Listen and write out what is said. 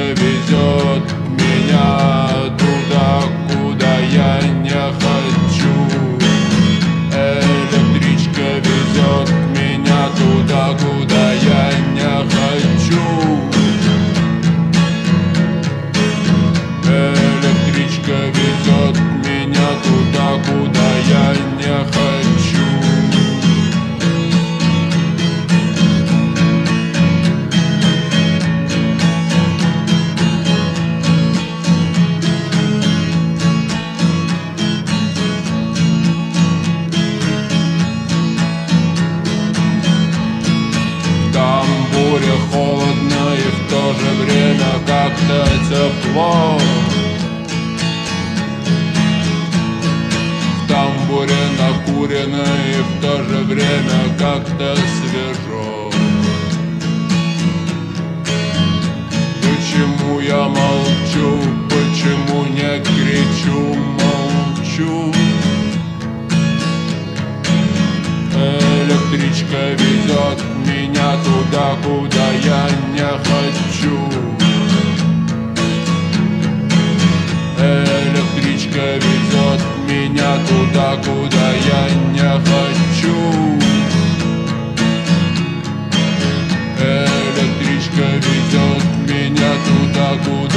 везет меня туда, куда я не хочу. Электричка везет меня туда, куда я не хочу. Электричка везет меня туда, куда я не хочу. Холодно и в то же время как-то тепло. В тамбуре накурено и в то же время как-то свежо. Почему я молчу, почему не кричу, молчу? Электричка везет меня туда, куда я не хочу. Электричка везет меня туда, куда я не хочу. Электричка везет меня туда, куда